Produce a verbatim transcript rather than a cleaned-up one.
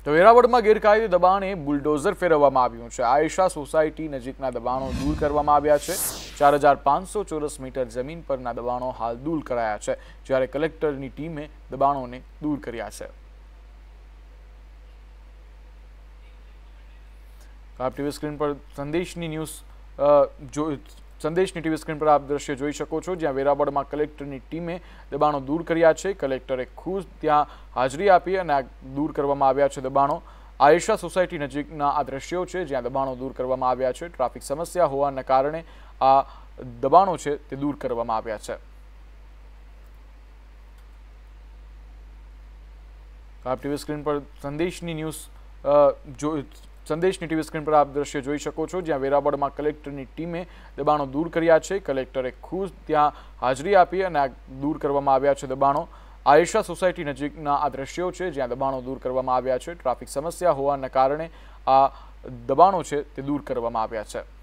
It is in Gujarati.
તો વેરાવળમાં ગેરકાયદે દબાણે બુલડોઝર ફેરવવામાં આવ્યું છે। આયેશા સોસાયટી નજીકના દબાણો દૂર કરવામાં આવ્યા છે। ચાર હજાર પાંચસો ચોરસ મીટર જમીન પરના દબાણો હાલ દૂર કરાયા છે, જ્યારે કલેક્ટરની ટીમે દબાણોને દૂર કર્યા છે। આપ ટીવી સ્ક્રીન પર સંદેશની ન્યૂઝ સંદેશની ટીવી સ્ક્રીન પર આપ દ્રશ્ય જોઈ શકો છો, જ્યાં વેરાવળમાં કલેક્ટરની ટીમે દબાણો દૂર કર્યા છે। કલેક્ટરે ખુદ ત્યાં હાજરી આપી અને આ દૂર કરવામાં આવ્યા છે દબાણો। આયેશા સોસાયટી નજીકના આ દ્રશ્યો છે, જ્યાં દબાણો દૂર કરવામાં આવ્યા છે। ટ્રાફિક સમસ્યા હોવાના કારણે આ દબાણો છે તે દૂર કરવામાં આવ્યા છે। આપ ટીવી સ્ક્રીન પર સંદેશની ન્યૂઝ સંદેશની ટીવી સ્ક્રીન પર આપ દ્રશ્ય જોઈ શકો છો, જ્યાં વેરાવળમાં કલેક્ટરની ટીમે દબાણો દૂર કર્યા છે। કલેક્ટરે ખુદ ત્યાં હાજરી આપી અને આ દૂર કરવામાં આવ્યા છે દબાણો। આયેશા સોસાયટી નજીકના આ દ્રશ્યો છે, જ્યાં દબાણો દૂર કરવામાં આવ્યા છે। ટ્રાફિક સમસ્યા હોવાના કારણે આ દબાણો છે તે દૂર કરવામાં આવ્યા છે।